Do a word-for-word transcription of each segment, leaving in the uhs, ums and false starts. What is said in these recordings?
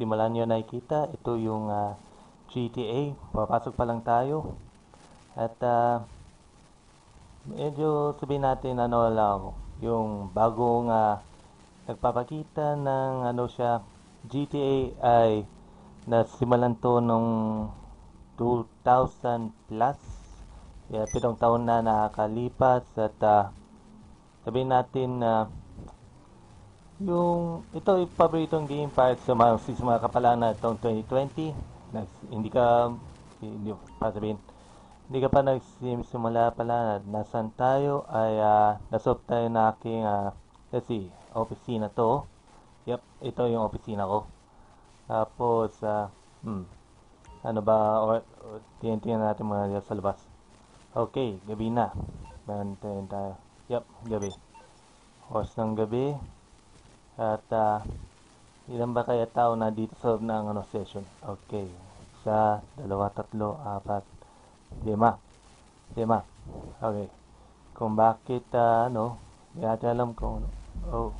simulan nyo nakikita, ito yung uh, G T A. Papasok pa lang tayo. At uh, medyo sabihin natin ano lang, yung bagong uh, nagpapakita ng ano siya, G T A ay nasimulan to nung two thousand plus. Yeah, pitong taon na nakakalipas at uh, sabihin natin na uh, yung ito yung paboritong game para sa mga, sa mga kapalaan na itong twenty twenty. Nags, hindi ka hindi pa sabihin hindi ka pa nagsimula pala, nasan tayo ay uh, nasop tayo na aking uh, let's see, opisina to. Yep, ito yung opisina ko. Tapos uh, hmm, ano ba, or, or tingnan natin mga sa labas. Okay, gabi na. Bantayan tayo. Yep, gabi. Oras ng gabi. At uh, ilan ba kaya tao na dito sa ng ano, session? Okay. Isa, dalawa, tatlo, apat, lima. Lima. Okay. Kung bakit, uh, ano, hindi natin alam kung ano. Oh.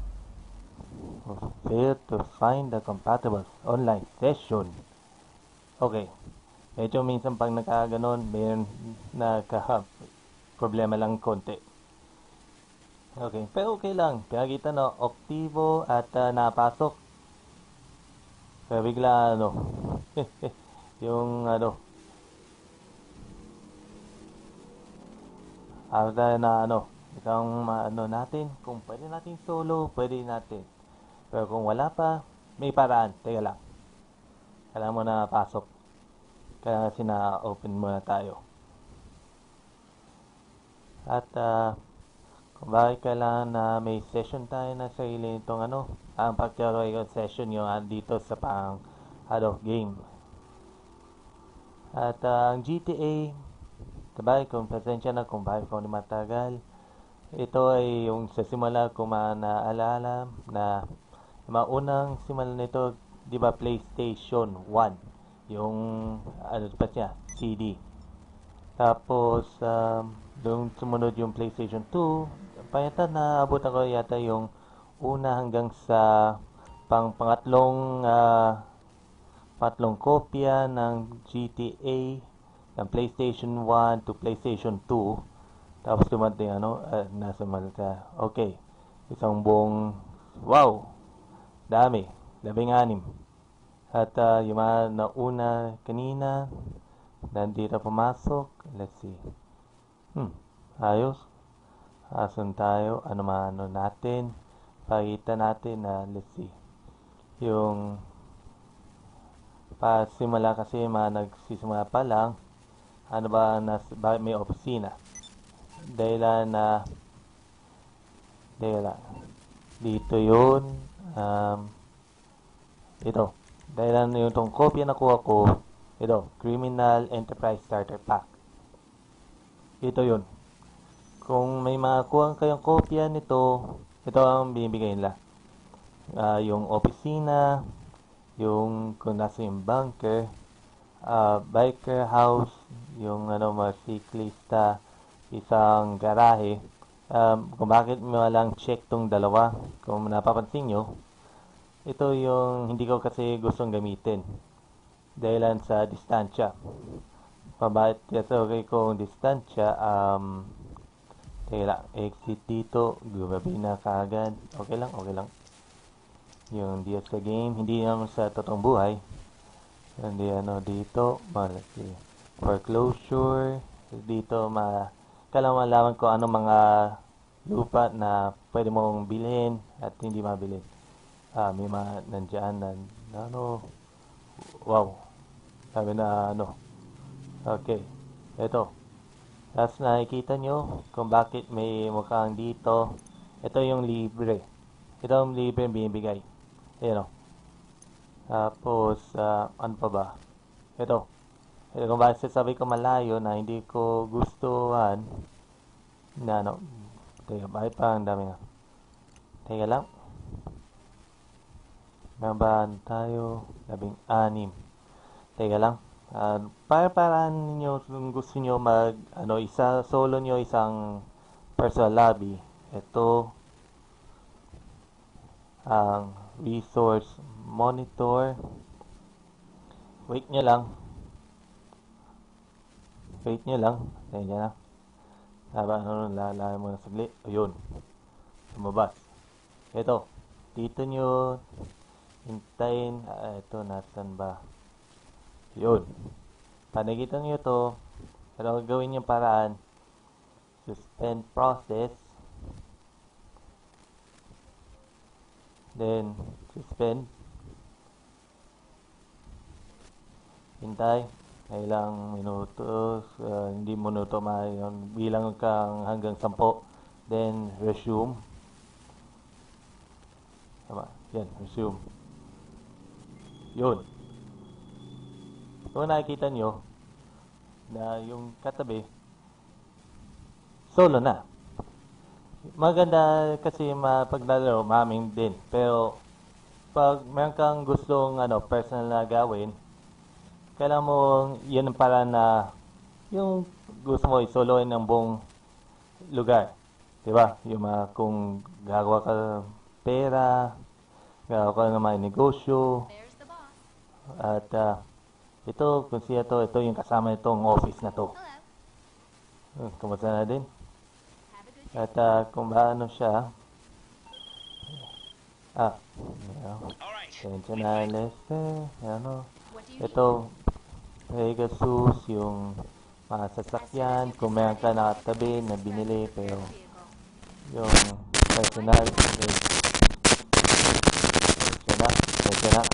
Fail to find the compatible online session. Okay. Medyo minsan pag nagkaganon, may nagka-problema lang konti. Okay, pero okay lang. Pinakita na aktibo at uh, napasok. Kaya bigla ano, yung ano, after na ano, isang ano natin, kung pwede natin solo, pwede natin. Pero kung wala pa, may paraan. Teka lang. Kailangan mo na pasok. Kaya kasi na-open muna tayo. At uh, kung bakit kailangan na may session tayo na sarili nitong ano, ang pagkaro yung session yung uh, dito sa pang ano, game. At uh, ang G T A, sabay kung pasensya na kung bakit kung matagal. Ito ay yung sa simula kung naalala na maunang simula nito, di ba, PlayStation one. Yung ano pa siya, C D. Tapos um, yung sumunod yung PlayStation two. Payata na abot ako yata yung una hanggang sa pang pangatlong uh, patlong kopya ng G T A ng PlayStation one to PlayStation two. Tapos dumating ano, uh, nasa malta. Okay. Isang buong, wow, dami. Labing anim. At uh, yung mga nauna kanina, nandito pumasok. Let's see. Hmm, ayos. Asan tayo? Ano maano natin? Pakita natin na, uh, let's see. Yung pasimula kasi mga nagsisimula pa lang, ano ba, nas, ba may opisina? Dahil na, dahil dito yun, um, ito. Dahil na yung itong kopya na kuha ko, ito, Criminal Enterprise Starter Pack. Ito yun. Kung may makuha kayong kopya nito, ito ang binibigay nila. Uh, yung opisina, yung kung nasa yung bunker, uh, biker house, yung ano, mga siklista, isang garahe. Um, kung bakit may walang check tong dalawa, kung napapansin nyo, ito yung hindi ko kasi gustong gamitin dahilan sa distansya. Pabait kasi okay kung distansya, um, teka, exit dito, gumabi na kaagad. Okay lang, okay lang. Yung di sa game, hindi naman sa totoong buhay. Hindi ano dito, malaki. Foreclosure, dito ma kailangan malaman ko ano mga lupa na pwede mong bilhin at hindi mabilin. Ah, may mga nandiyan na, ano, wow, sabi na, ano, okay, ito, tapos nakikita nyo kung bakit may mukhang dito, ito yung libre, ito yung libre binibigay, ayan o, tapos, uh, ano pa ba, ito, ito kung bakit sasabi ko malayo na hindi ko gustuhan, na, ano, teka, bakit pa ang dami na, teka lang, nabahan tayo, labing anim. Teka lang. Uh, para paraan ninyo kung gusto nyo mag, ano, isa, solo nyo isang personal lobby. Ito, ang resource monitor. Wait nyo lang. Wait nyo lang. Ayan na. Haba, ano, lalayan mo na saglit. Ayun. Lumabas. Ito. Dito nyo. Hintayin. Ah, ito, nasan ba? Yun. Panagita nyo to. Pero gawin yung paraan. Suspend process. Then, suspend. Hintay. Ilang minutos. Uh, hindi minuto ma yun. Bilang kang hanggang sampo. Then, resume. Tama. Yan, resume. Yun. Kung nakikita nyo, na yung katabi, solo na. Maganda kasi mapaglalaro, maming din. Pero, pag meron kang gustong ano, personal na gawin, kailangan mo, yun ang para na, yung gusto mo isoloin ng buong lugar. Diba? Yung mga, kung gagawa ka pera, gagawa ka ng mga negosyo, at, uh, ito, kung siya to, ito yung kasama itong office na to. Uh, kumusta na din? At uh, kung paano siya, ah, Attention na Lester, ano, ito, Pegasus, yung mga sasakyan, kung meron ka nakatabi na binili, pero yung personal, eh, siya na, siya na.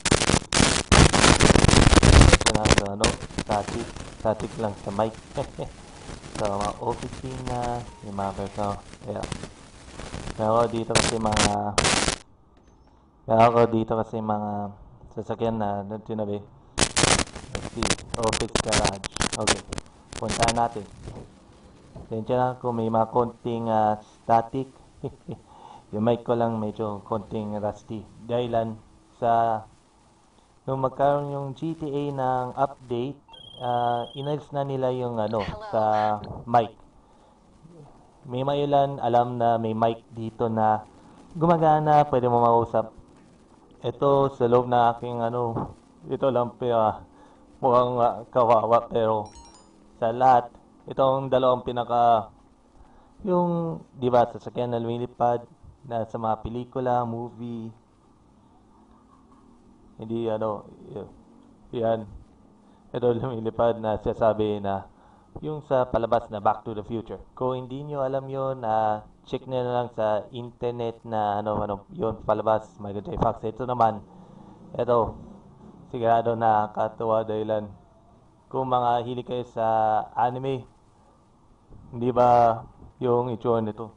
So, ano, static, static lang sa mic. So, mga oficina, yung mga personal, yeah. Pero dito kasi mga, pero dito kasi mga sasakyan na tinabi. Let's see, office garage. Okay, puntahan natin. Tensya lang kung may mga konting uh, static. Yung mic ko lang medyo konting rusty. Dahilan sa nung magkaroon yung G T A ng update, uh, inalis na nila yung ano sa mic. May mailan alam na may mic dito na gumagana, pwede mo mausap. Ito sa loob na aking ano, ito lang pa mukhang uh, kawawa, pero sa lahat, itong dalawang pinaka yung, di ba, sasakyan na lumilipad na sa mga pelikula, movie. Hindi ano, yan. Ito lumilipad na sasabi na yung sa palabas na Back to the Future. Kung hindi nyo alam yun, uh, check nyo na lang sa internet na ano, ano yun, palabas, Michael J. Fox. Ito naman, ito, sigurado nakakatuwa dahilan. Kung mga hilig kayo sa anime, hindi ba yung itsura nito?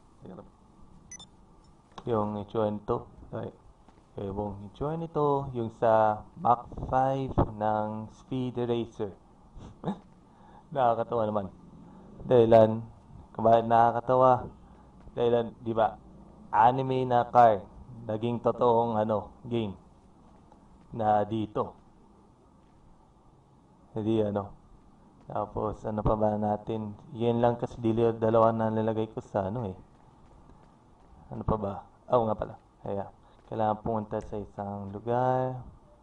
Yung itsura nito. Okay. Yung itsura nito, yung sa Mach five ng Speed Racer. Nakakatawa naman. Dahilan, kung bakit nakakatawa? Dahilan, di ba, anime na car, naging totoong ano, game na dito. Hindi ano. Tapos, ano pa ba natin? Yan lang kasi dili, dalawa na nilagay ko sa ano eh. Ano pa ba? Oo nga pala. Kaya, kailangan pumunta sa isang lugar.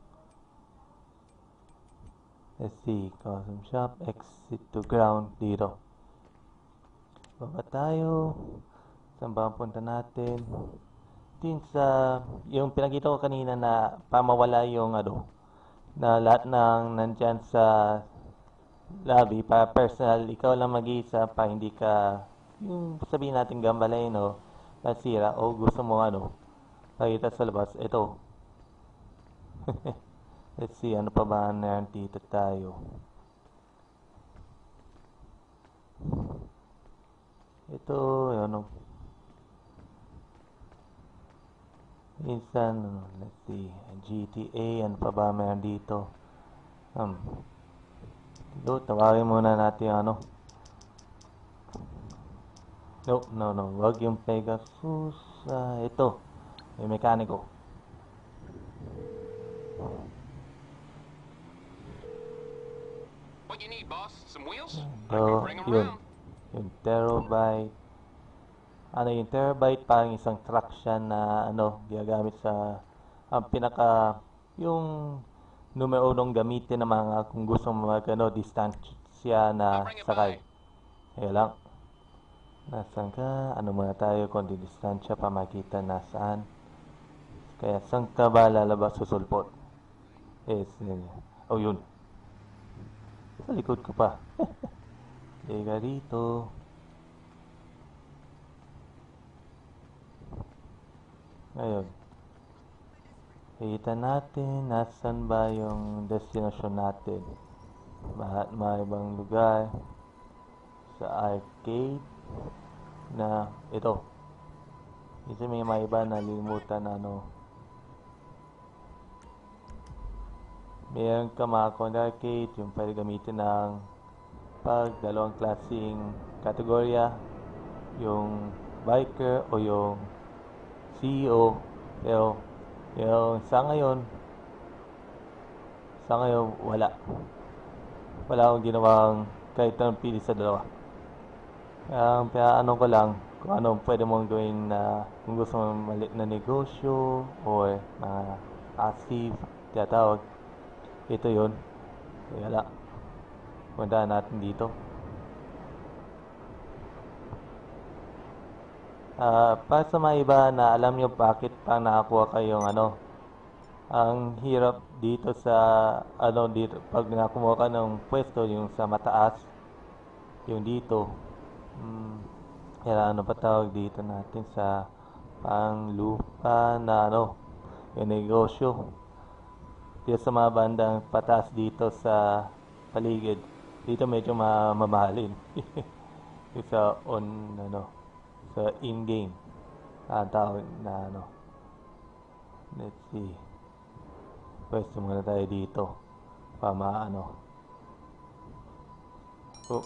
Let's see, custom shop, exit to ground dito. Baba tayo. Saan ba ang punta natin? Din sa, yung pinakita ko kanina na pamawala yung ano, na lahat ng nandyan sa lobby, para personal, ikaw lang mag-iisa, pa hindi ka, yung sabihin natin gambalay, no, nasira, o gusto mo ano, nakita sa labas, ito. Let's see, ano pa ba na dito tayo? Ito, ano. Minsan, ano, let's see, G T A, ano pa ba meron dito? Um, dito, tawagin muna natin ano. No, no, no, wag yung Pegasus. Uh, ito, yung mekaniko. What you need, boss? Some wheels? So, yun. Yung terabyte. Ano yung terabyte? Parang isang truck siya na ano, ginagamit sa ang pinaka, yung numero unong gamitin ng mga kung gusto mo mag, ano, distansya na sakay. Kaya lang, nasan ka? Ano muna tayo, konti distansya pa makita nasaan. Kaya saan ka ba lalabas susulpot? Yes, yun. Oh, yun. Sa likod ko pa. Teka dito. Ngayon, kita natin nasan ba yung destination natin. Bahat mga ibang lugar sa arcade na ito. Kasi may mga iba nalimutan na ano. Mayroon ka mga arcade, yung pwede gamitin ng pag dalawang klaseng kategorya, yung biker o yung C E O. Pero yung sa ngayon, sa ngayon wala. Wala akong ginawang kahit anong pili sa dalawa. Ang um, ano ko lang, kung ano pwede mong gawin na kung gusto mong maliit na negosyo or mga uh, passive, tinatawag. Ito yun. Wala. Puntahan natin dito. Uh, para sa mga iba na alam nyo bakit pa nakakuha kayong ano, ang hirap dito sa ano dito pag nakumuha ka ng pwesto yung sa mataas, yung dito. Hmm, kaya ano pa tawag dito natin sa panglupa na ano, yung negosyo. Dito sa mga bandang pataas dito sa paligid. Dito medyo mamahalin. Sa on ano, sa in-game. Ah, tawag na ano. Let's see. Pwesto muna tayo dito. Pa maano. Oh.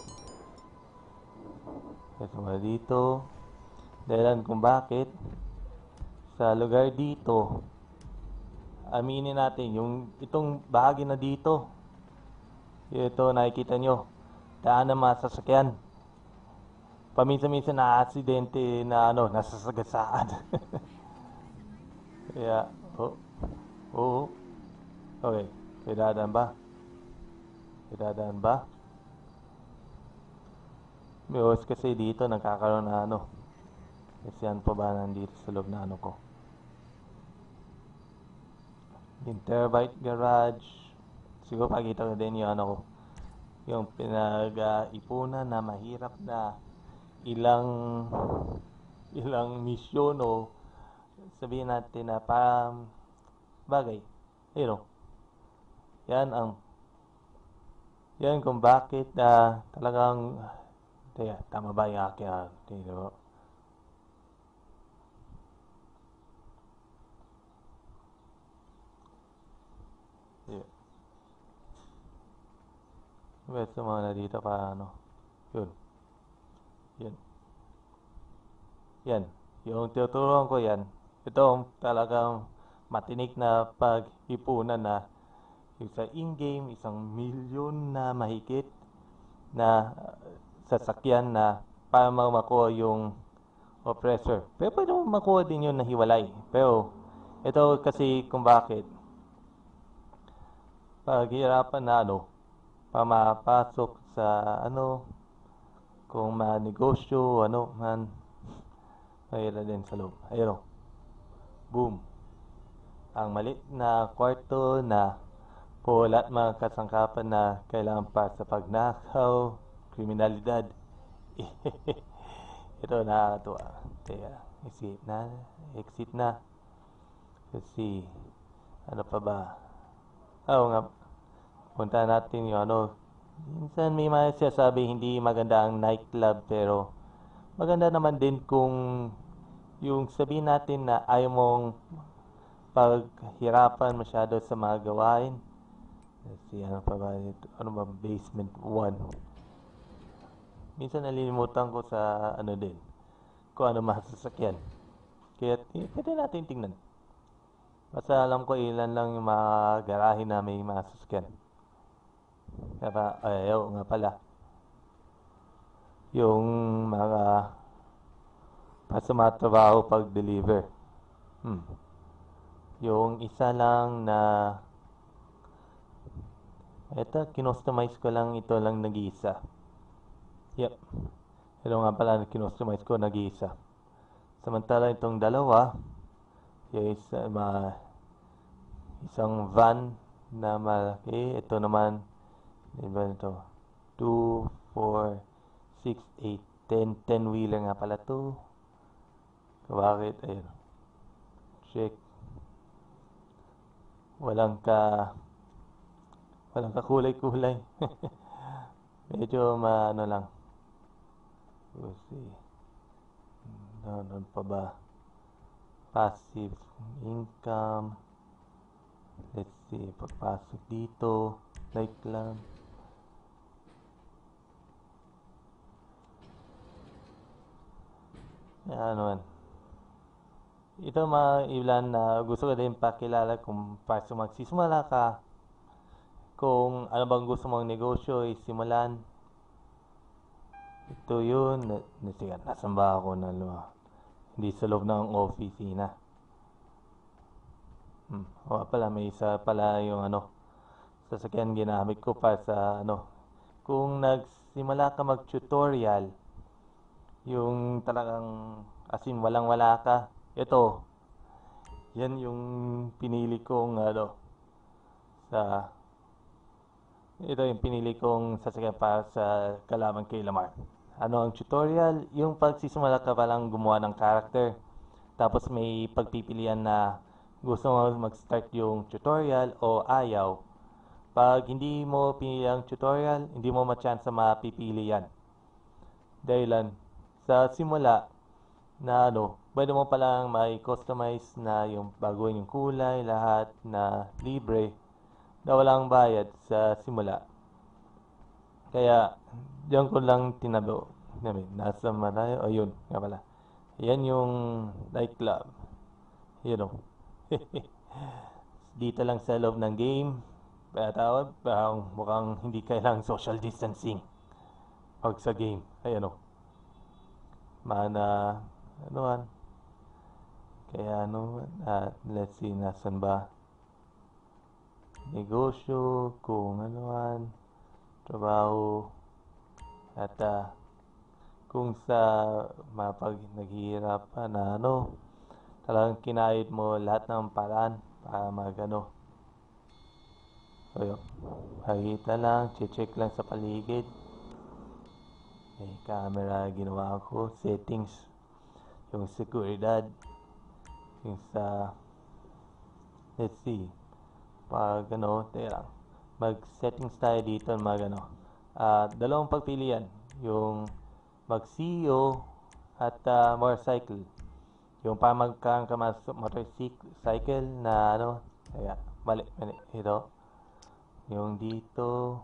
Pwesto muna dito. Dahilan kung bakit sa lugar dito, aminin natin yung itong bahagi na dito, ito nakikita nyo, daan ng mga sasakyan. Paminsan-minsan na aksidente na ano, nasasagasaan. Kaya, oh, oo. Okay, kailangan ba? Kailangan ba? May oras kasi dito nagkakaroon na ano. Kasi ano pa ba nandito sa loob na ano ko. Yung Terabyte Garage. Siguro pakita ko din yung ano ko. Yung pinag-ipunan na mahirap na ilang ilang misyon o sabihin natin na parang bagay. You know. Yan ang yan kung bakit na uh, talagang teka, tama ba yung aking uh, tingin mo? Yeah. Pwesto mo na dito para ano. Yun. Yan. Yan. Yung tinuturuan ko yan. Ito talagang matinik na pag-ipunan na yung sa in-game, isang milyon na mahigit na uh, sasakyan na para makuha yung oppressor. Pero pwede mo makuha din yun na hiwalay. Pero ito kasi kung bakit paghirapan na ano, pamapasok sa ano, kung ma-negosyo, ano, man, mayroon din sa loob. Ayun o. Boom. Ang maliit na kwarto na po lahat mga kasangkapan na kailangan pa sa pagnakaw, kriminalidad. Ito nakakatuwa. Teka, exit na. Exit na. Kasi, ano pa ba? Oo nga. Punta natin yung ano. Minsan may mga sinasabi hindi maganda ang nightclub pero maganda naman din kung yung sabihin natin na ayaw mong paghirapan masyado sa mga gawain. Let's see, ano pa ba ito? Ano ba? Basement one. Minsan nalilimutan ko sa ano din. Kung ano masasakyan. Kaya pwede natin tingnan. Basta alam ko ilan lang yung mga garahe na may masasakyan. Kaya ayaw nga pala. Yung mga basta mga trabaho pag-deliver. Hmm. Yung isa lang na ito, kinostomize ko lang, ito lang nag-iisa. Yep. Ito nga pala, kinostomize ko nag-iisa. Samantala itong dalawa, yung isa, ma, isang van na malaki. Ito naman, diba ito? two, four, six, eight, ten. ten wheeler nga pala to. Bakit? Ayun. Check. Walang ka walang kakulay-kulay. Medyo maano lang. We'll see. Doon pa ba? Passive income. Let's see. Pagpasok dito. Nightclub. Ano man. Ito mga ilan na gusto ko din pakilala kung paano magsisimula ka. Kung ano bang gusto mong negosyo isimulan. Ito yun. Nasigan, nasan ba ako na luma? Hindi sa loob ng opisina. Hmm. O pala, may isa pala yung ano, sasakyan ginamit ko pa sa ano. Kung nagsimula ka mag-tutorial, yung talagang asin walang wala ka, ito, yan yung pinili kong ano, sa ito yung pinili kong sasakyan para sa kalaban kay Lamar. Ano ang tutorial? Yung pagsisimula ka palang gumawa ng character. Tapos may pagpipilian na gusto mo mag-start yung tutorial o ayaw. Pag hindi mo pinili ang tutorial, hindi mo ma-chance na mapipili yan. Dahilan, sa simula na ano, pwede mo palang may customize na yung baguhin yung kulay, lahat na libre na walang bayad sa simula. Kaya, diyan ko lang tinabo. Namin, nasa malayo. O, yun. Nga pala. Yan yung nightclub. Yun o. Dito lang sa loob ng game. Kaya tawag, parang mukhang hindi kailangang social distancing. Pag sa game. Ayan o. Mana, anuan. Kaya ano, uh, let's see, nasan ba? Negosyo, kung anuan, trabaho, at uh, kung sa mapag naghihirapan na ano, talagang kinahit mo lahat ng paraan para magano. So yun, makikita lang, check lang sa paligid. May camera ginawa ko, settings, yung seguridad, yung sa, let's see, pag ano, tera, mag-settings tayo dito, mag ano, uh, dalawang pagpilian, yung mag-C E O at uh, motorcycle. Yung pa magkaroon ka mas motorcycle na ano, kaya, balik, balik, ito, yung dito,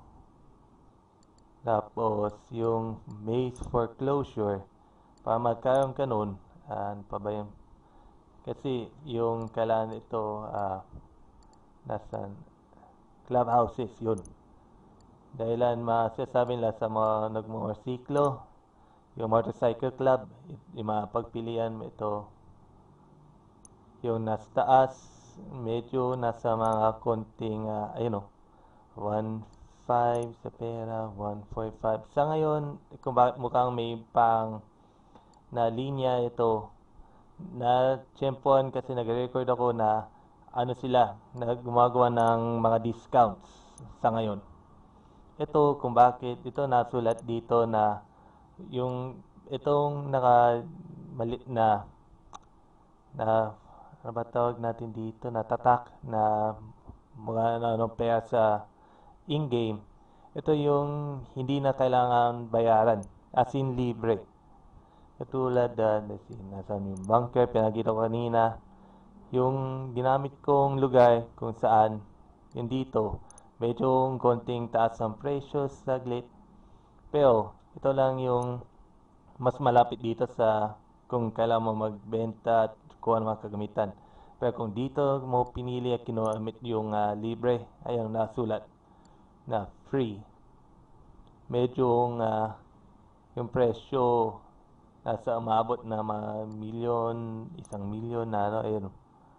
tapos yung maze foreclosure, para magkaroon ka nun, ano pa ba yun? Kasi yung kailangan ito, uh, nasa clubhouses, yun. Dahilan masasabi nila sa mga nagmotorsiklo, yung motorcycle club, yung mga pagpilian mo ito, yung nasa taas, medyo nasa mga konting, uh, ayun o, one five sa pera, one forty-five. Sa ngayon, kung bakit mukhang may pang na linya ito, na tiyempoan kasi nag-record ako na ano sila, na gumagawa ng mga discounts sa ngayon. Ito kung bakit, ito nasulat dito na yung itong naka mali, na na ano ba tawag natin dito, na tatak na mga ano, pera sa in-game. Ito yung hindi na kailangan bayaran, as in libre. Katulad, uh, nasan yung bunker, pinakita ko kanina. Yung ginamit kong lugar kung saan, yung dito, medyo konting taas ang presyo, saglit. Pero, ito lang yung mas malapit dito sa kung kailangan mo magbenta at kuha ng mga kagamitan. Pero kung dito mo pinili at kinamit yung uh, libre, ayun, nasulat na free. Medyo uh, yung presyo nasa umabot na mga milyon, isang milyon na ano, ayun.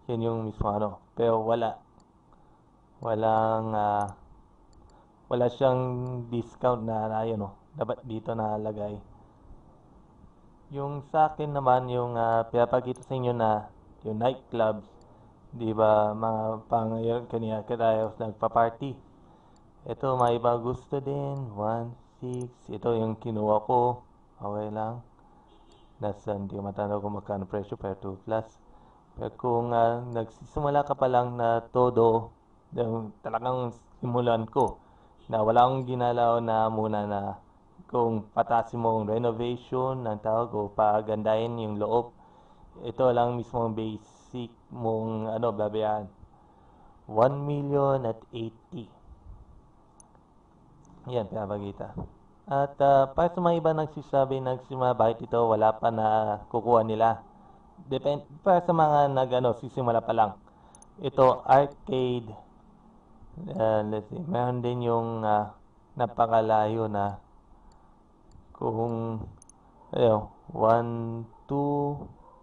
Yun yung mismo ano. Pero wala. Walang, ah, wala siyang discount na, na yun, oh. Dapat dito nakalagay. Yung sa akin naman, yung uh, pinapakita sa inyo na yung nightclubs, di ba, mga pang yun, kanina tayo nagpa-party. Ito, may iba gusto din. one, six. Ito yung kinuha ko. Okay lang. Nasa, hindi ko matanda kung magkano presyo, pero two plus. Pero kung uh, nagsisimula ka pa lang na todo, yung talagang simulan ko, na wala akong ginalaw na muna na kung patasin mo yung renovation ng tawag o pagandahin yung loob, ito lang mismo ang basic mong ano, babayaran. one million at eighty. Yan, pinapakita. At uh, para sa mga iba nagsisabi, nagsimula, bakit ito wala pa na kukuha nila. Depend, para sa mga nag, ano, sisimula pa lang. Ito, arcade. Uh, let's see, meron din yung uh, napakalayo na kung, ayun, one, two,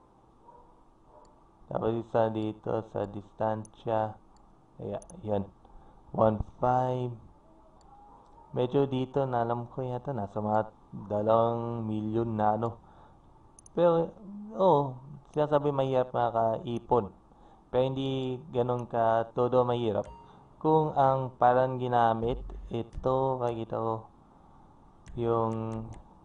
tapos isa dito sa distansya. Ayan, yan. one, five. Medyo dito, na alam ko yata, nasa mga dalawang milyon na ano. Pero, oh, sinasabi mahirap makaipon. Pero hindi ganun ka todo mahirap. Kung ang parang ginamit, ito, kakita ko, yung,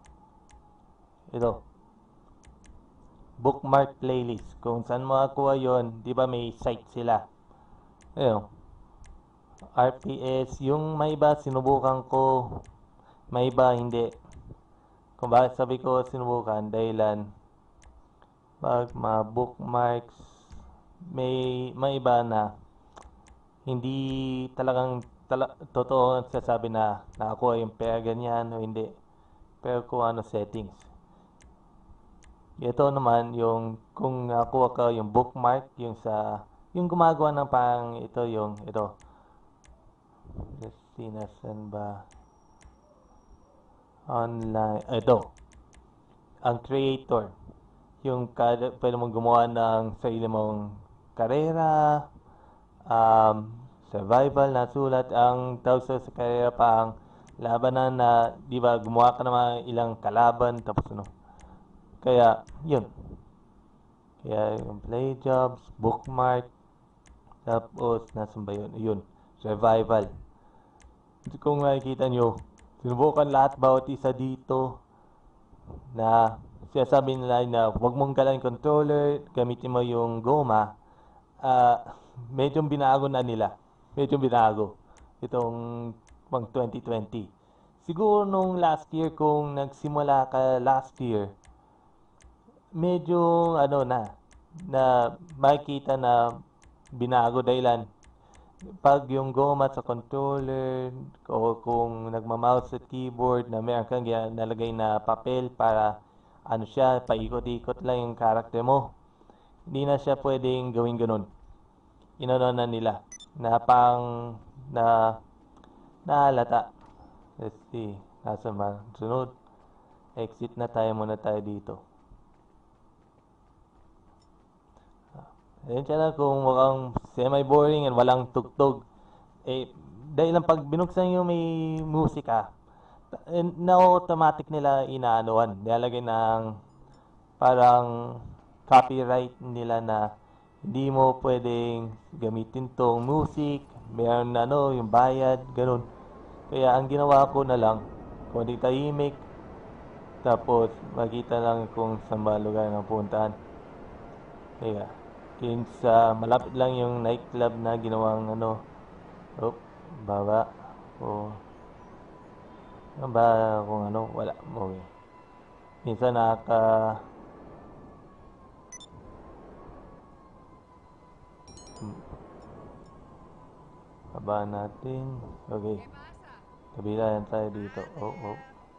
ito, bookmark playlist. Kung saan mo akuha yon, di ba may site sila. Ayun, R P S, yung may iba sinubukan ko, may iba hindi. Kung bakit sabi ko sinubukan, dahilan, pag mga bookmarks, may, may iba na hindi talagang tala, totoo sasabi na nakakuha yung pera ganyan o hindi. Pero kung ano settings. Ito naman yung kung nakuha ka yung bookmark, yung sa yung gumagawa ng parang ito yung ito. Let's see, nasan ba? Online. Ito. Ang creator. Yung kada, pwede mong gumawa ng sarili mong karera, um, survival na sulat. Ang tawag sa karera pa ang labanan na, di ba, gumawa ka naman ilang kalaban, tapos ano. Kaya, yun. Kaya yung play jobs, bookmark, tapos, nasan ba yun? Yun, survival. Kung makikita nyo, sinubukan lahat bawat isa dito na sinasabi nila na huwag mong galang controller, gamitin mo yung goma. Uh, medyo binago na nila. Medyo binago. Itong pang twenty twenty. Siguro nung last year, kung nagsimula ka last year, medyo ano na, na makikita na binago dahilan. Pag yung goma sa controller o kung nagmamouse at keyboard na meron kang nalagay na papel para ano siya, paikot-ikot lang yung character mo. Hindi na siya pwedeng gawin ganun. Inano na nila na pang na nahalata. Let's see. Nasa ba? Sunod. Exit na tayo muna tayo dito. Ayun siya na kung mukhang semi-boring and walang tugtog. Eh, dahil lang pag binuksan yung may musika, na-automatic nila inaanuan. Nilalagay ng parang copyright nila na hindi mo pwedeng gamitin tong music, meron na ano, yung bayad, ganun. Kaya ang ginawa ko na lang, konting tahimik, tapos makita lang kung saan ba lugar ng puntahan. Kaya, yun sa malapit lang yung nightclub na ginawang ano, oh, baba, o, ano ba kung ano, wala, okay. Minsan nakaka, baba natin, okay. Kabila yan tayo dito, oh, oh.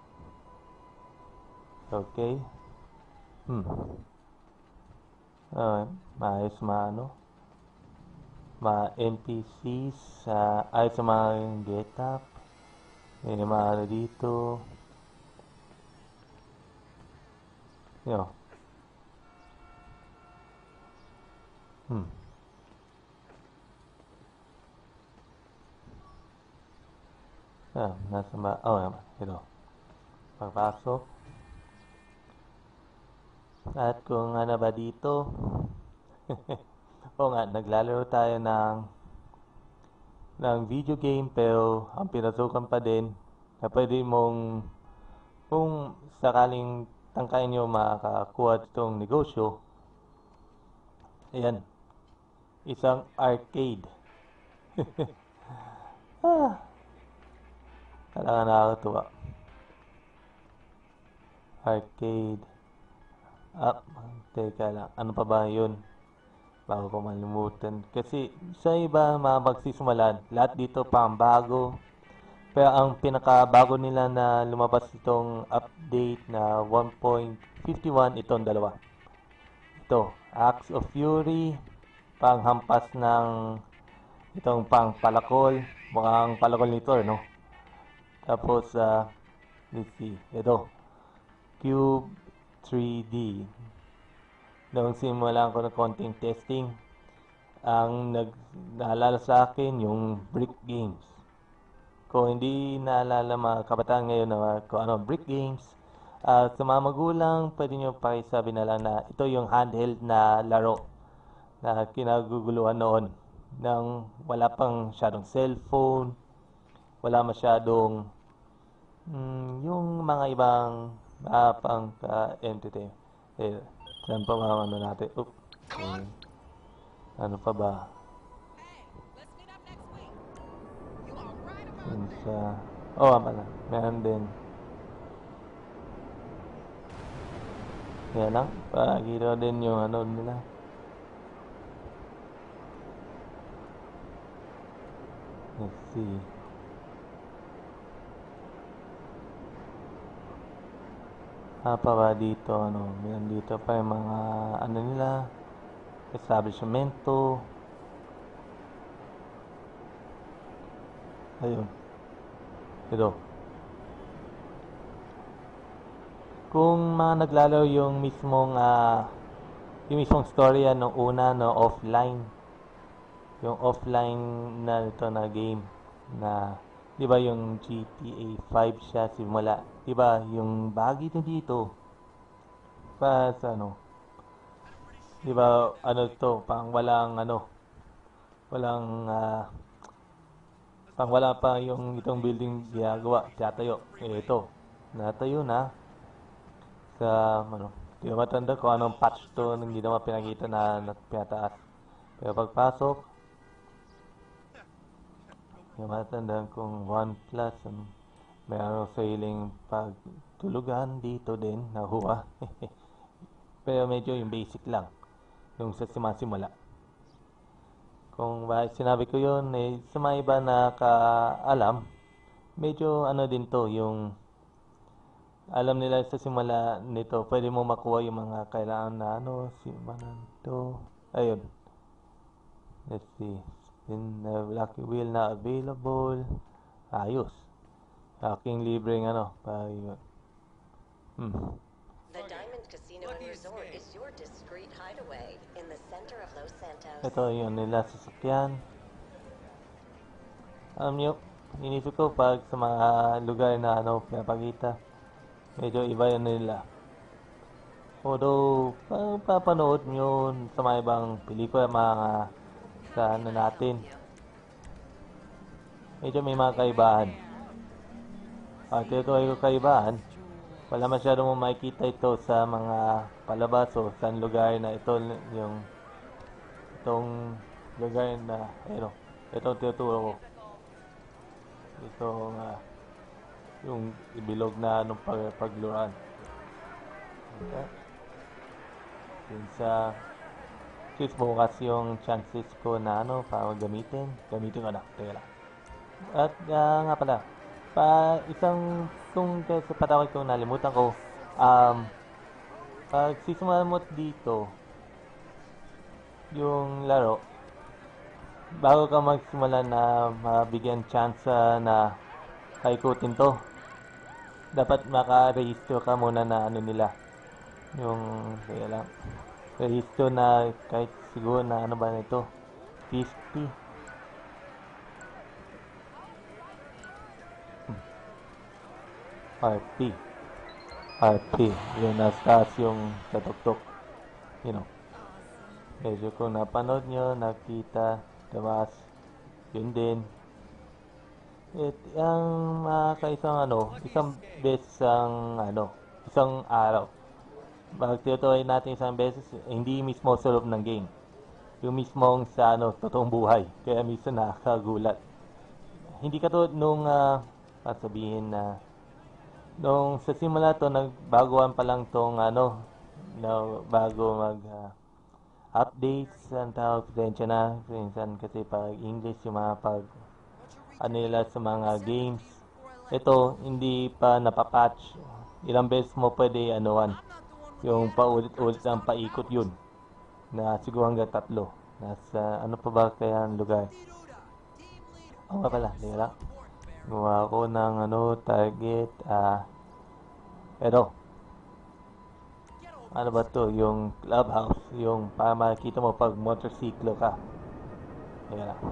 Okay. Hmm. Uh, maayos maano. Ma N P Cs, uh, ayos sa mga get up. May naman dito. Yo. Hmm. Ah, nasa ba? Oh, naman. Ito. Pagpasok. At kung ano ba dito, o nga, naglalaro tayo ng, ng video game pero ang pinasukan pa din na pwede mong, kung sakaling tangkain nyo makakuha itong negosyo, ayan, isang arcade. Ah, talaga nakakatuwa. Arcade. Ah, teka lang. Ano pa ba yun? Bago ko malimutan. Kasi sa iba mga magsisimulan, lahat dito pang bago. Pero ang pinakabago nila na lumabas itong update na one point fifty-one, itong dalawa. Ito, Axe of Fury, panghampas ng itong pang palakol. Mukhang palakol nito, no? Tapos, uh, let's see, ito, Cube three D. Noong simulan ko ng konting testing, ang nag naalala sa akin yung Brick Games. Kung hindi naalala mga kabataan ngayon na kung ano Brick Games, uh, sa mga magulang, pwede nyo pakisabi na lang na ito yung handheld na laro na kinaguguluhan noon nang wala pang masyadong cellphone, wala masyadong mm, yung mga ibang uh, pang uh, entertain. Eh, saan pa mga ano natin? Oop. Okay. Ano pa ba? Yun sa... Oh, pala. Meron din. Yan lang. Pagkita din yung ano nila. Let's see. Ah, pa ba dito, ano, meron dito pa yung mga, ano nila, establishmento. Ayun. Ito. Kung mga naglalaro yung mismong, ah, yung mismong storya nung una, no, offline. Yung offline na ito na game na, di ba yung G T A five siya simula. Di ba yung bagay na dito pa sa ano, di ba ano to, pang walang ano, walang uh, pang wala pa yung itong building ginagawa, tiyatayo. Eh ito, natayo na sa ano, di ba matanda kung anong patch to nang ginawa pinakita na, na pinataas. Pero pagpasok, di ba matanda kung one plus, ano, mayroon sailing pagtulugan dito din, nahuwa. Pero medyo yung basic lang, yung sa simula. Kung bakit sinabi ko yun, eh, sa mga iba na kaalam, medyo ano din to, yung alam nila sa simula nito, pwede mo makuha yung mga kailangan na ano, simulan to. Ayun. Let's see. Spin the lucky wheel na available. Ayos. Aking libreng ano, pa yun. Hmm. The Diamond Casino and Resort is your discreet hideaway in the center of Los Santos. Ito yun nila sasakyan. Alam nyo, inisip ko pag sa mga lugar na ano, pinapakita, medyo iba yun nila. Although, pag papanood nyo sa mga ibang pelikula, mga sa ano natin, medyo may mga kaibahan. At ito ay kaibahan, wala masyado mo makikita ito sa mga palabas o sa lugar na ito yung itong lugar na ano, itong tinuturo ko. Itong uh, yung ibilog na anong pag pagluran. Okay. Yun sa sis bukas yung chances ko na ano para gamitin. Gamitin ko na. Teka lang. At uh, nga pala, pa isang kung sa patawag ko nalimutan ko, um, pag sisimulan mo dito yung laro, bago ka magsimula na mabigyan chance na kaikutin to, dapat maka-register ka muna na ano nila, yung kaya lang register na kahit siguro na ano ba nito fifty. R P. R P. Yung nasa taas yung katuktok. You know. Medyo kung napanood nyo, nakita, tamas, yun din. It, ang mga isang ano, isang beses ang ano, isang araw. Magtutuloy natin isang beses, hindi mismo sa loob ng game. Yung mismong sa ano, totoong buhay. Kaya minsan nakakagulat. Hindi katulad nung, uh, sabihin na, nung sa simula to, nagbaguan pa lang tong ano, na bago mag, uh, updates, ang tawag, pasensya na, minsan kasi pag English, yung mga pag, ano nila sa mga games, ito, hindi pa napapatch. Ilang beses mo pwede, anuan, yung paulit-ulit ang paikot yun, na siguro hanggang tatlo. Nasa, ano pa ba kaya ang lugar? Oo nga pala, di lang. Gumawa ko ng, ano, target, ah, pero, ano ba to, yung clubhouse, yung para makikita mo pag motorsiklo ka. Ayan lang.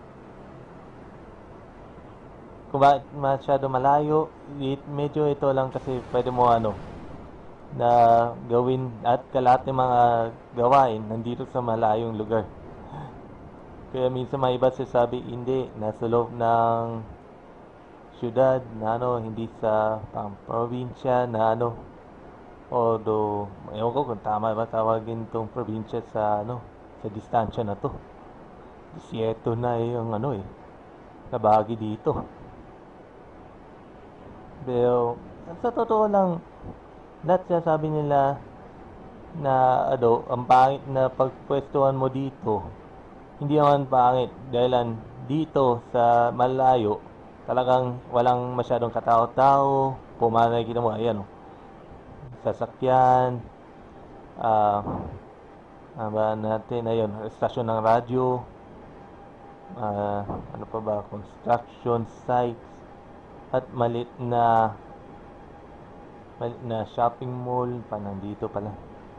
Kung bakit masyado malayo, it, medyo ito lang kasi pwede mo ano, na gawin at kalat ng mga gawain nandito sa malayong lugar. Kaya minsan may iba sasabi, hindi, nasa loob ng syudad na ano, hindi sa pang probinsya na ano, although, ewan ko kung tama ba tawagin itong probinsya sa ano, sa distansya na to. Desierto na eh, yung ano eh, nabagi dito. Pero, sa totoo lang, lahat siya sabi nila na ano, ang pangit na pagpwestuhan mo dito, hindi naman pangit dahil dito sa malayo, talagang walang masyadong katao-tao, pumanay kita mo, ayan o, sasakyan, ah, uh, ba natin, ayun, estasyon ng radyo, uh, ano pa ba, construction sites, at malit na malit na shopping mall pa nandito pala.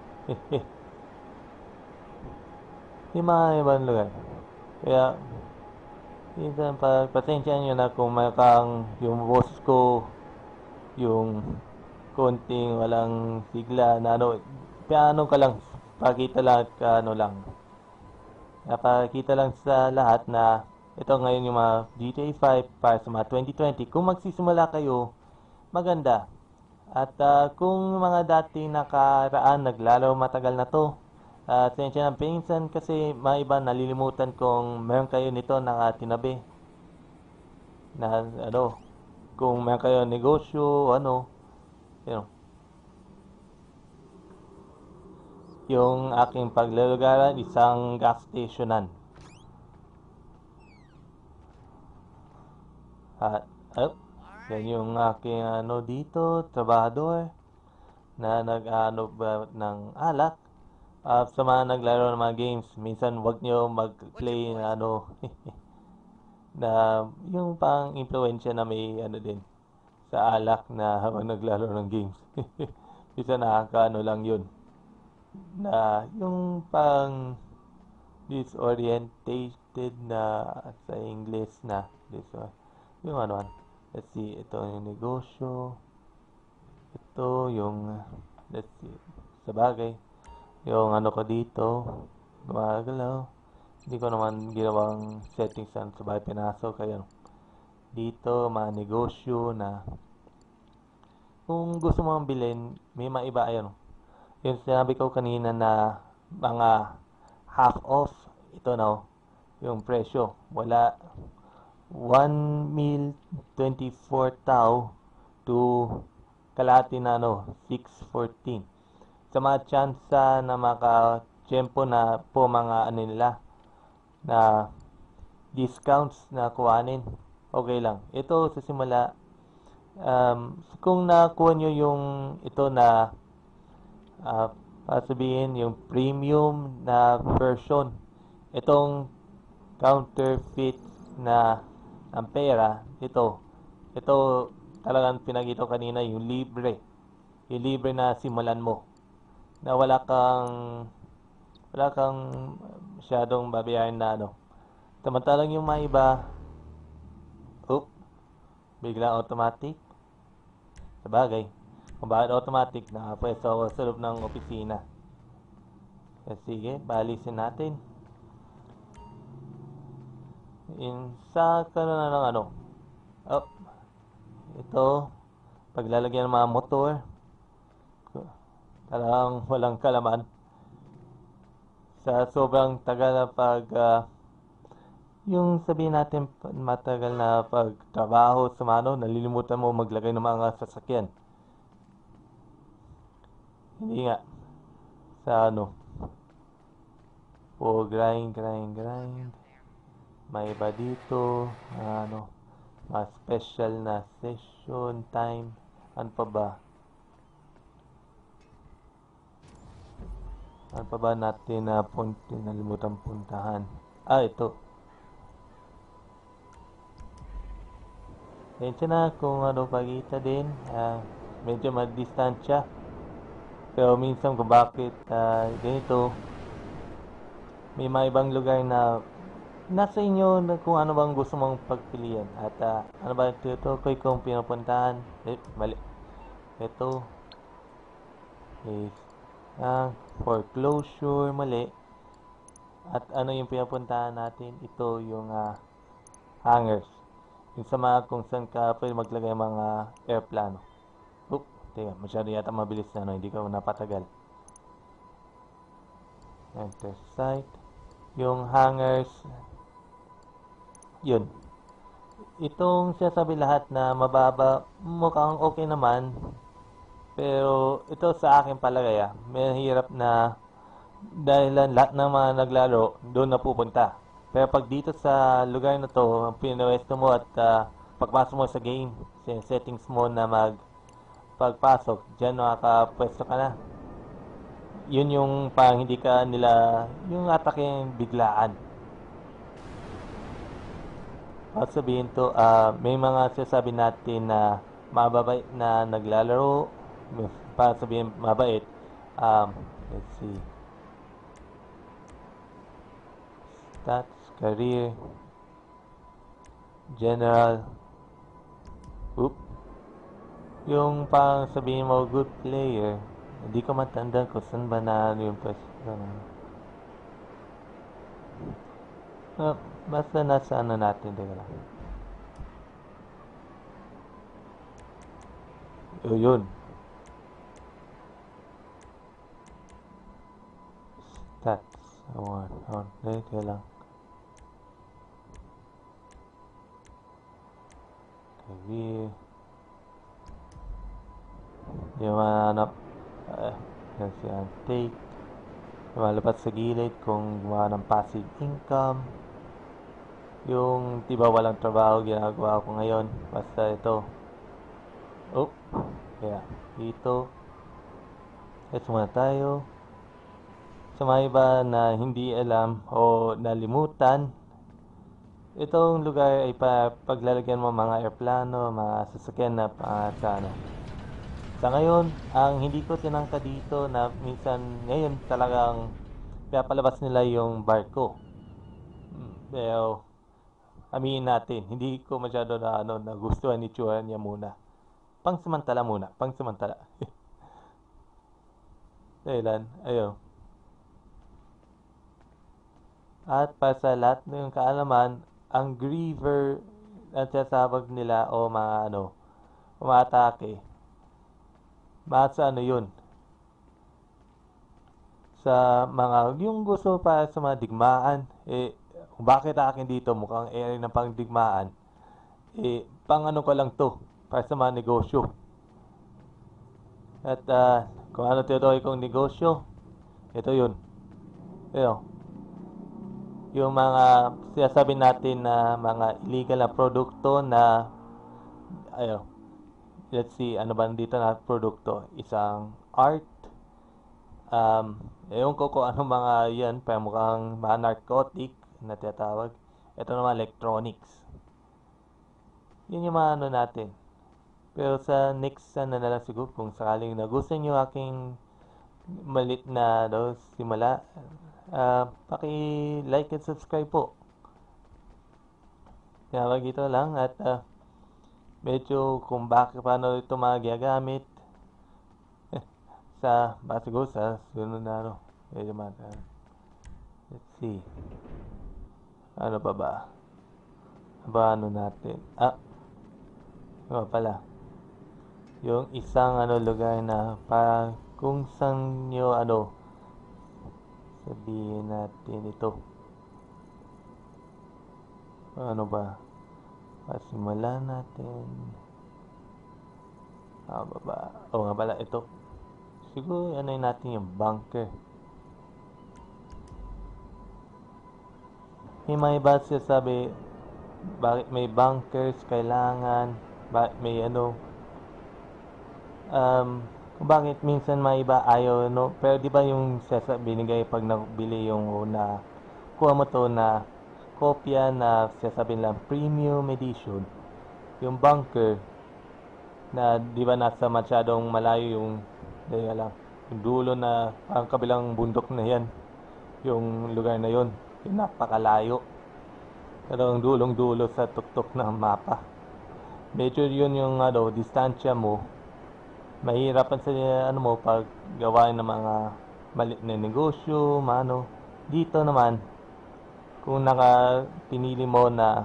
Yung mga ibang lugar. Kaya minsan pag pasensya nyo na kung may kang yung boss ko yung konting walang sigla na ano, piano ka lang, pakita lang ka ano lang, napakita lang sa lahat na ito ngayon yung mga G T A five para sa mga twenty twenty. Kung magsisimula kayo, maganda. At uh, kung mga dati nakaraan, naglaro matagal na to, uh, sensya ng pinsan kasi mga iba nalilimutan kung meron kayo nito nakatinabi. Na ano, kung meron kayo negosyo, ano, you know. Yung aking paglalugaran, isang gas stationan. At, oh, yan yung aking ano dito, trabahador na nag-ano ba ng alak. Uh, sa mga naglaro ng mga games, minsan wag nyo mag-play na ano, na yung pang impluensya na may ano din sa alak na habang naglaro ng games. Minsan nakakaano lang yun. Na yung pang disorientated na sa English na disorientated. Yung ano, let's see, ito yung negosyo, ito yung, let's see, sa bagay, yung ano ko dito, gumagalaw, hindi ko naman ginawang settings sa bagay pinasok, kaya dito, mga negosyo na, kung gusto mo bilhin, may maiba, ayun, yung sinabi ko kanina na mga half off, ito na, yung presyo, wala, one mil twenty-four tao to kalahati na ano, six fourteen. Sa mga tsansa na maka-tiyempo na po mga ano nila, na discounts na kuhanin, okay lang. Ito sa simula, um, kung nakuha nyo yung ito na, uh, sabihin, yung premium na version, itong counterfeit na ang pera, ito, ito talagang pinagito kanina yung libre, yung libre na simulan mo, na wala kang, wala kang masyadong babayaran na ano. Samantalang yung mga iba, oop, bigla automatic, Sabagay, kung bakit automatic, nakapwesto ako sa loob ng opisina. Eh, sige, paalisin natin. In sa kanon na ng ano. Oh, ito, paglalagyan ng mga motor. Talagang walang kalaman. Sa sobrang tagal na pag, uh, yung sabihin natin matagal na pagtrabaho sa mano, nalilimutan mo maglagay ng mga sasakyan. Hindi nga. Sa ano. O grind, grind, grind. May iba dito. Ano. Mga special na session time. Ano pa ba? Ano pa ba natin na punti nalimutan puntahan? Ah, ito. Kaya na kung ano pagkita din. Uh, medyo magdistansya. Pero minsan kung bakit uh, ganito. May mga ibang lugar na nasa inyo na kung ano bang gusto mong pagpilian. At uh, ano ba ito ko kung pinupuntahan. Eh, mali. Ito is uh, foreclosure, mali. At ano yung pinupuntahan natin? Ito yung uh, hangers. Yung sa mga kung saan ka pwede maglagay mga airplano. Oop, teka, masyado yata mabilis na, no? Hindi ko napatagal. Enter site. Yung hangers, yun. Itong sinasabi lahat na mababa, mukhang okay naman. Pero ito sa akin palagay, ah, may hirap na dahil lahat ng mga naglaro doon na pupunta. Pero pag dito sa lugar na to, ang pinwesto mo at uh, pagpasok mo sa game, settings mo na mag pagpasok, dyan makakapwesto ka na. Yun yung pang hindi ka nila, yung atake biglaan. At sabihin to, uh, may mga sasabi natin na mababait na naglalaro, para sabihin mabait, um, let's see, stats, career, general, oop, yung pang sabihin mo good player, hindi ko matanda kung saan ba na yung pwesto. Uh, basta nasa ano natin, teka lang. O, yun. Stats. Awan. Awan. Teka lang. Career. Yung hanap. Uh, yan si Antake. Lumalapat sa gilid kung gumawa ng passive income. Yung diba walang trabaho ginagawa ko ngayon. Basta ito. Oh. Kaya dito. Let's muna tayo. Sa mga iba na hindi alam o nalimutan, itong lugar ay pa, paglalagyan mo mga airplano, mga sasakyan na uh, sa ano. Sa ngayon, ang hindi ko tinangka dito na minsan ngayon talagang pinapalabas nila yung barko. Pero aminin natin, hindi ko masyado na ano, nagustuhan ni Chua niya muna. Pangsamantala muna, pangsamantala. Dahilan, ayun. At para sa lahat ng kaalaman, ang griever at sasabag nila o mga ano, umatake. Masa ano yun? Sa mga, yung gusto para sa mga digmaan, eh, bakit akin dito mukhang area ng pangdigmaan? Eh, pang ano ko lang to, para sa mga negosyo. At uh, kung ano tinutukoy kong negosyo, ito yun. Ito. Yung mga sinasabi natin na mga illegal na produkto na ayo, let's see, ano ba dito na produkto? Isang art, um, ewan ko kung ano mga yan, pa mukhang mga narcotic na tinatawag. Ito naman electronics. Yun yung mga ano natin. Pero sa next ano na lang siguro, kung sakaling nagustuhan nyo aking malit na do, simula, uh, paki-like and subscribe po. Kaya ito lang at uh, medyo kung bakit paano ito magagamit sa basiguro sa sunod na ano. Medyo mata. Let's see. Ano pa ba? Ba ano natin? Ah, ano pala? Yung isang ano lugar na para kung saan nyo ano sabihin natin ito. Ano ba? Pasimulan natin. Ah, baba. O nga pala ito. Siguro ano natin yung bunker. May mga iba siya sabi bakit may bunkers kailangan, bakit may ano um, kung bakit minsan may iba ayaw no, pero di ba yung sasa binigay pag nabili yung na kuha mo to na kopya na sasabihin lang premium edition, yung bunker na di ba nasa masyadong malayo yung di lang yung dulo na parang kabilang bundok na yan yung lugar na yon, yung napakalayo pero ang dulong dulo sa tuktok ng mapa, medyo yun yung ano distansya mo, mahirapan sa ano mo pag gawain ng mga maliit na negosyo mano. Dito naman kung naka pinili mo na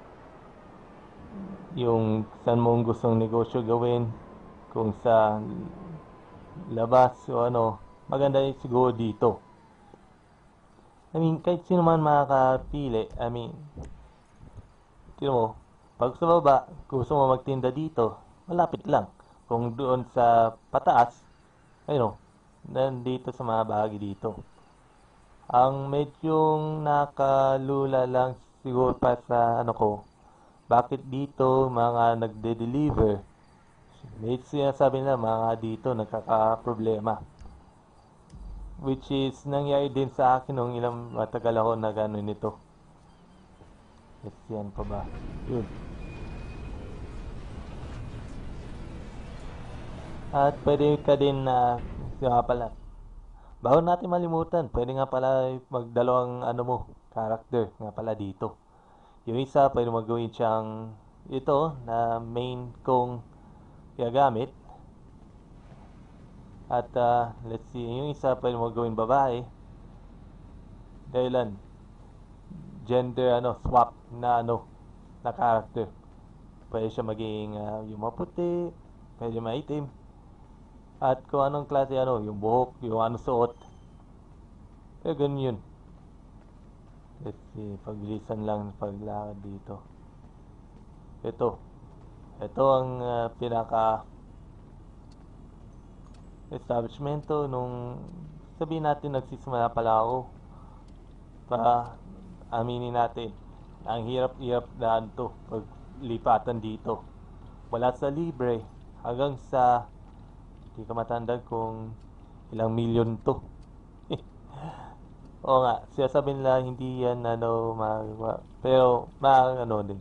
yung saan mo gustong negosyo gawin, kung sa labas o ano, maganda siguro dito. I mean, kahit sino man makakapili. I mean, tino mo, pag sa baba, gusto mo magtinda dito, malapit lang. Kung doon sa pataas, ayun o, nandito sa mga bahagi dito. Ang medyong nakalula lang siguro pa sa ano ko, bakit dito mga nagde-deliver, may sinasabi na mga dito nagkaka-problema. Which is nangyari din sa akin nung ilang matagal ako na gano'n nito. Yes, yan pa ba? Yun. At pwede ka din na, uh, nga pala, bago natin malimutan, pwede nga pala magdalawang ano mo, character nga pala dito. Yung isa, pwede magawin siyang ito na main kong gagamit. At uh, let's see, yung isa pwede mo gawin babae. Dahilan, gender ano, swap na ano, na character. Pwede siya maging uh, yung maputi, pwede maitim. At kung anong klase ano, yung buhok, yung ano suot. Eh, ganun yun. Let's see, pagbilisan lang paglakad dito. Ito. Ito ang uh, pinaka establishmento nung sabihin natin nagsisimula pala ako, pa aminin natin ang hirap-hirap daan to paglipatan dito wala sa libre hanggang sa hindi ka matandaan kung ilang milyon to. Oo nga, siya sabihin nila hindi yan ano magagawa, pero ma ano din,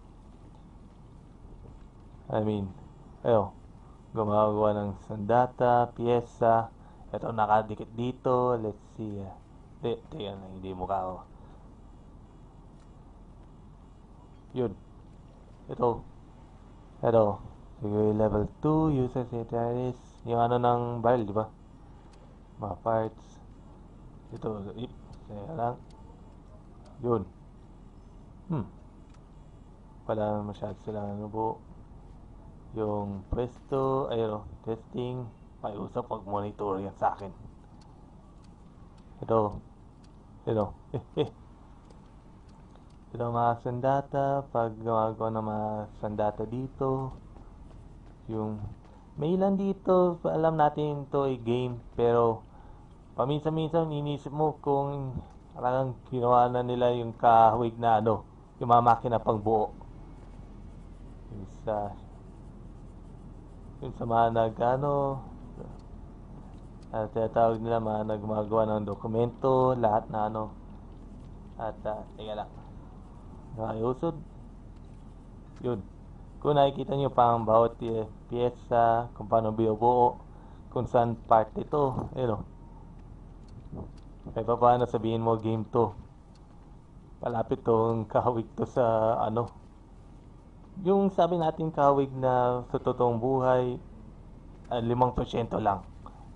I mean ayo gumagawa ng sandata, pyesa. Ito nakadikit dito. Let's see. Di, di yan. Hindi mukha ko. Yun. Ito. Ito. Siguro level two. User secretaries. Yung ano ng barrel, di ba? Mga parts. Ito. Ip. Kaya lang. Yun. Hmm. Wala masyado silang ano po. Yung pwesto, ayun, testing, pakiusap pag-monitor yan sa akin. Ito, ito, eh, eh. Ito mga sandata, pag gumagawa ng mga sandata dito, yung, may ilan dito, alam natin ito ay game, pero, paminsan-minsan, inisip mo kung, parang ginawa na nila yung kahawig na ano, yung mga makina pang buo. Yung sa, yung sa mga nag ano at tinatawag nila mga nagmagawa ng dokumento, lahat na ano. At uh, teka lang, nakayusod yun. Kung nakikita nyo pang bawat piyesa, kung paano binubuo, kung saan part ito, yun o. Kaya pa paano sabihin mo game to, palapit tong kahawig to sa ano, yung sabi natin kawig na sa totoong buhay, uh, limang porsyento lang.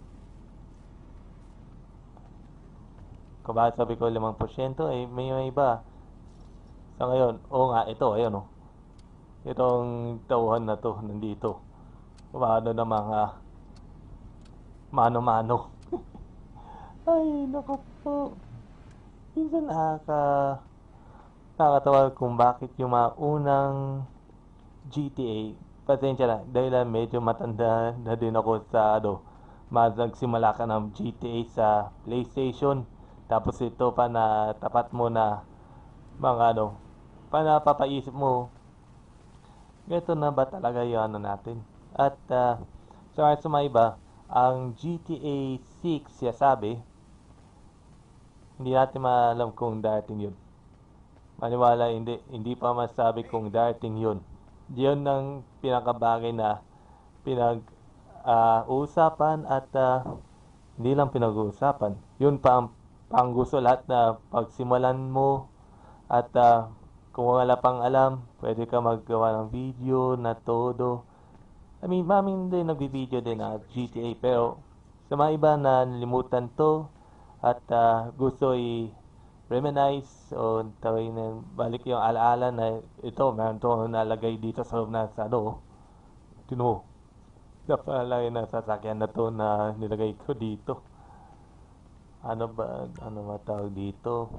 Kung bakit sabi ko limang porsyento, eh, may may iba. Sa ngayon, oo nga, ito, ayun o. Itong tauhan na to, nandito. Paano na mga mano-mano. Ay, naku po. Minsan nakaka... nakakatawa kung bakit yung mga unang G T A, pasensya na, dahil lang medyo matanda na din ako sa ano, mas nagsimula ka ng G T A sa PlayStation, tapos ito pa na tapat mo na mga ano, pa napapaisip mo, ito na ba talaga yung ano natin? At uh, sa so, sa mga iba, ang G T A six siya sabi, hindi natin maalam kung darating yun. Maniwala, hindi, hindi pa masabi kung darating yun. Yun ang pinakabagay na pinag-uusapan uh, at uh, hindi lang pinag-uusapan. Yun pa ang pang gusto lahat na pagsimulan mo at uh, kung wala pang alam, pwede ka maggawa ng video na todo. I mean, mamin din nagbi-video din na G T A, pero sa mga iba na nalimutan to at uh, gusto i- reminisce o tawagin na balik yung alaala na ito, meron to nalagay dito sa loob na sa ano, tino, napalagay na sasakyan na to na nilagay ko dito. Ano ba, ano ba tawag dito?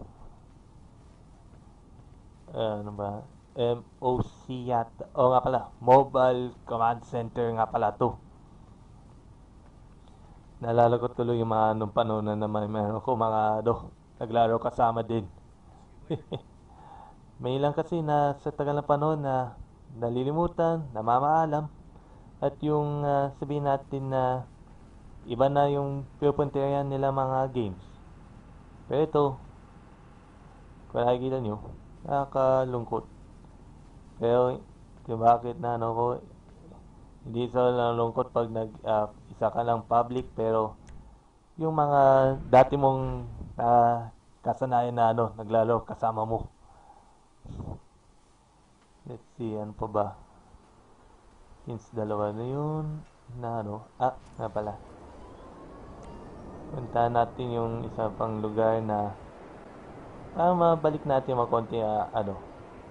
Uh, ano ba? M O C yata. O nga pala, Mobile Command Center nga pala to. Naalala ko tuloy yung mga nung panahon na naman meron ko mga ano, naglaro kasama din. May ilang kasi na sa tagal na panahon na nalilimutan, namamaalam. At yung uh, sabihin natin na iba na yung pinupuntahan nila mga games. Pero ito, kung nakikita nyo, nakakalungkot. Pero kung bakit na ano ko, hindi sa nalungkot pag nag, uh, isa ka lang public, pero yung mga dati mong uh, kasanayan na ano, naglalaro kasama mo. Let's see, ano pa ba? Since dalawa na yun, na ano, ah, nga pala. Puntahan natin yung isa pang lugar na para mabalik natin mga konti, uh, ano.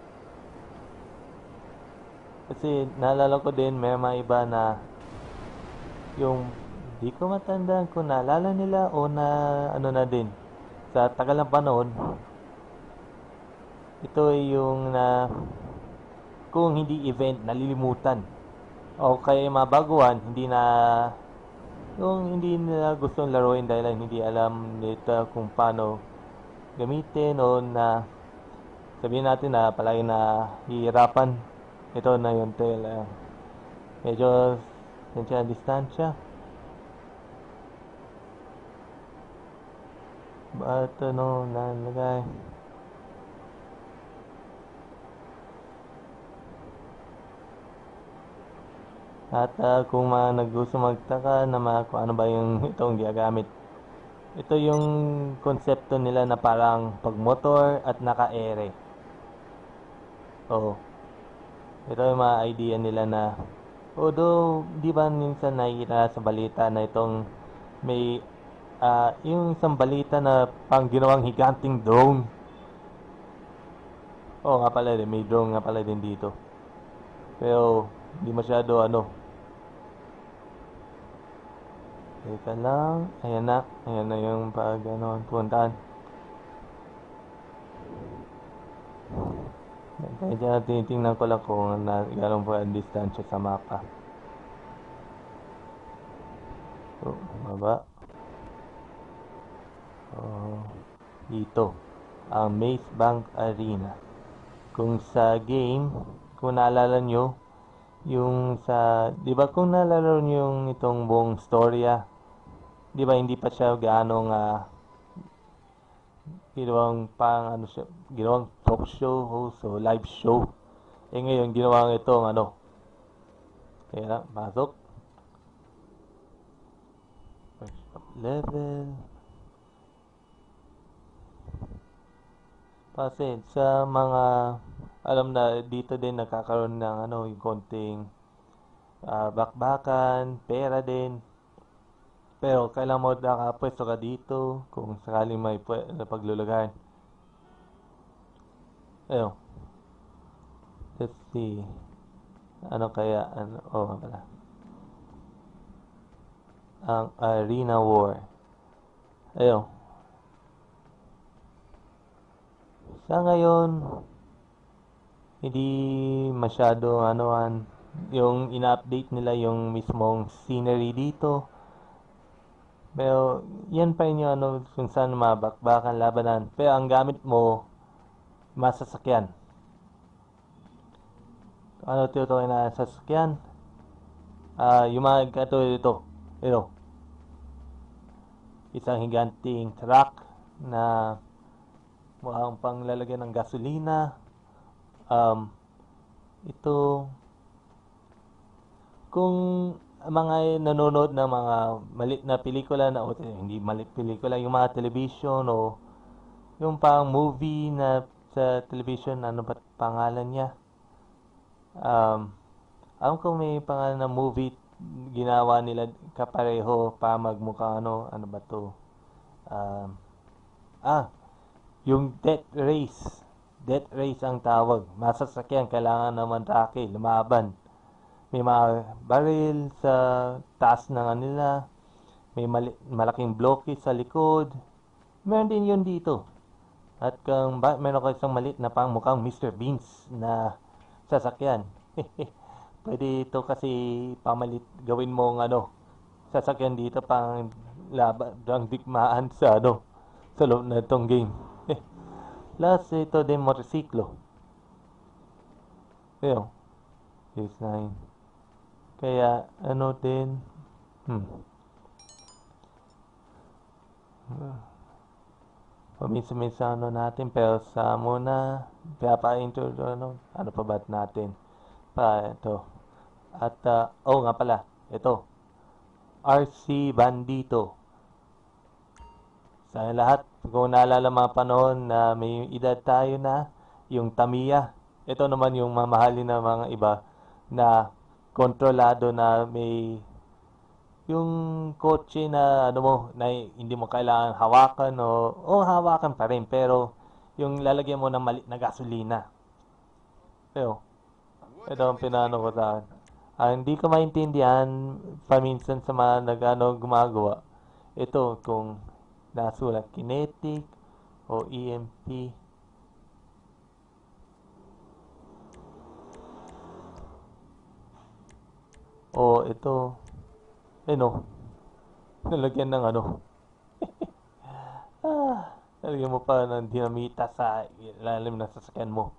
Kasi naalala ko din, may mga iba na yung di ko matandaan kung naalala nila o na ano na din. Sa tagal ng panahon, ito ay yung na kung hindi event, nalilimutan. O kaya yung mga baguhan, hindi na yung hindi nila gustong laruin dahil hindi alam nito kung paano gamitin o na sabihin natin na palagi na hihirapan. Ito na yung tail. Uh, medyo sensya distansya. Ba't ano nalagay? At uh, kung mga naggusto magtaka na mga kung ano ba yung itong gigamit. Ito yung konsepto nila na parang pagmotor at naka-ere. Oo. Ito yung mga idea nila na although di ba minsan nakikita sa balita na itong may uh, yung isang balita na pang ginawang higanting drone. Oo nga pala din, may drone nga pala din dito. Pero hindi masyado ano. Teka lang, ayan na, ayan na yung pag ano, puntaan. Kaya dyan tinitingnan ko lang kung na, gano'n po ang distansya sa mapa. So, baba. Oh, dito, ang Maze Bank Arena. Kung sa game, kung naalala nyo, yung sa, di ba kung naalala nyo yung itong buong storya, di ba hindi pa siya gaanong uh, ginawang pang ano siya, ginawang talk show host o live show. Eh ngayon ginawang itong ano. Kaya na, pasok. Workshop level. Kasi sa mga alam na dito din nagkakaroon ng ano, yung konting ah, bakbakan, pera din. Pero kailangan mo nakapwesto ka dito kung sakaling may pwe- na paglulugar. Ayun, let's see. Ano kaya, ano, oh, nga pala. Ang Arena War. Ayun. Sa ngayon, hindi masyado anoan yung ina-update nila yung mismong scenery dito. Pero yan pa rin yung ano kung saan mabakbakan labanan. Pero ang gamit mo, masasakyan. Ano tinutukoy na sasakyan? Ah, yung mga katulad ito. Ito. Isang higanting truck na mukhang panglalagyan ng gasolina. Um, ito, kung mga nanonood ng mga malit na pelikula na o hindi malit pelikula, yung mga television o yung pang movie na sa television, ano ba pangalan niya? Um, alam ko may pangalan na movie ginawa nila kapareho pa magmukha ano, ano ba to? Um, ah, yung Death Race. Death Race ang tawag. Masasakyan, kailangan naman trake, lumaban. May mga baril sa taas ng nila. May mali- malaking bloke sa likod. Meron din yun dito. At kung ba, meron ka isang maliit na pang mukhang mister Beans na sasakyan. Pwede ito kasi pamalit gawin mong ano, sasakyan dito pang laban, ang digmaan sa ano, sa loob na itong game. Plus, ito din motorsiklo. Ayun, is nine. Kaya, ano din, hmm. Paminsan-minsan ano natin, pero sa muna, papa-intro, ano, ano pa ba natin? Pa, ito. At, uh, oh nga pala, ito. R C Bandito. Sa lahat, kung naalala mga panahon na may edad tayo na, yung Tamiya. Ito naman yung mamahalin na mga iba na kontrolado na may yung kotse na ano mo na hindi mo kailangan hawakan o o hawakan pa rin pero yung lalagyan mo ng mali na gasolina. Pero ito ang pinano ko sa akin. Ah, hindi ko maintindihan paminsan sa mga nagano gumagawa. Ito kung nasulat kinetic o E M P. O ito, ano, nalagyan ng ano. Ah, nalagyan mo pa ng dinamita sa ilalim ng sasakyan mo.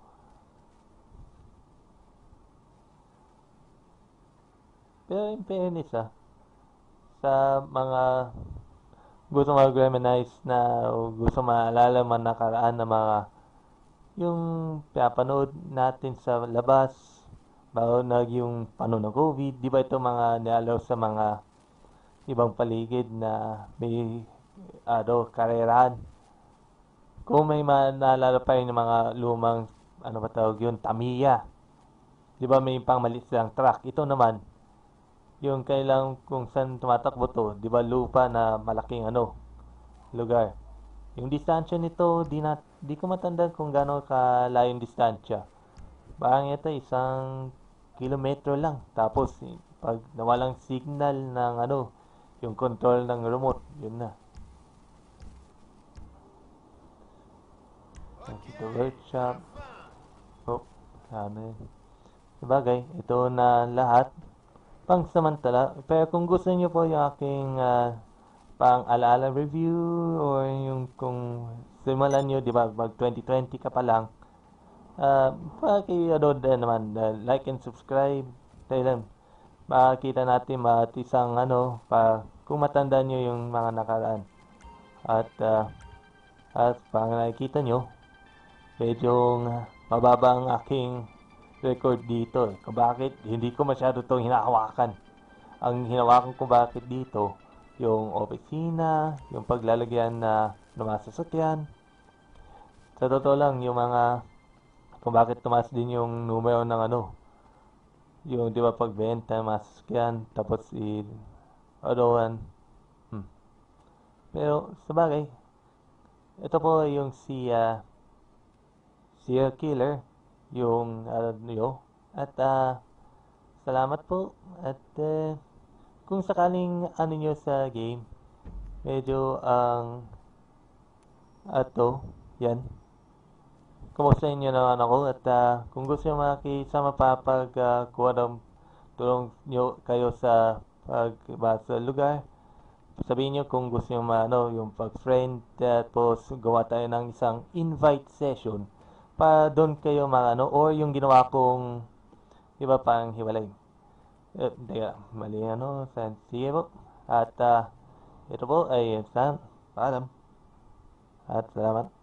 Pero in fairness ah, sa mga gusto mag-reminisce na o gusto maalala man nakaraan na mga yung pinapanood natin sa labas bago nag yung paano ng COVID, di ba ito mga nialaw sa mga ibang paligid na may ano, karerahan. Kung may naalala pa rin yung mga lumang ano ba tawag yun, Tamiya. Di ba may pang maliit silang truck. Ito naman, yung kailang kung saan tumatakbo to, di ba lupa na malaking ano, lugar. Yung distansya nito, di, na, di ko matanda kung gaano kalayo yung distansya. Parang ito isang kilometro lang. Tapos pag nawalang signal ng ano, yung control ng remote, yun na. Ito workshop. Oh, ano yun. Sabagay, ito na lahat. Pang samantala. Pero kung gusto niyo po yung aking uh, pang alaala review or yung kung simulan nyo, di ba, mag twenty twenty ka pa lang, uh, paki-ano din naman, uh, like and subscribe. Tayo lang, makikita natin at isang ano, pa, kung matanda nyo yung mga nakaraan. At, uh, at pang nakikita nyo, medyo mababa ang aking record dito. Eh. Kung bakit, hindi ko masyado itong hinahawakan. Ang hinawakan ko bakit dito, yung opisina, yung paglalagyan na ng mga sasakyan. Sa totoo lang, yung mga kung bakit tumaas din yung numero ng ano, yung di ba pagbenta, masasakyan, tapos i Odoan. Hmm. Pero sa bagay, ito po yung si uh, serial killer, yung ano nyo. At uh, salamat po. At uh, kung sakaling ano nyo sa game, medyo ang ato, yan. Kumusta nyo naman ako at uh, kung gusto nyo makisama pa pag uh, kuha ng tulong nyo kayo sa pagba sa lugar, sabihin nyo kung gusto nyo maano yung pag-friend tapos gawa tayo ng isang invite session para doon kayo maano or yung ginawa kong iba pang hiwalay. Eh, teka, mali ano, san, sige po. At uh, ito po ay saan, paalam. At salamat.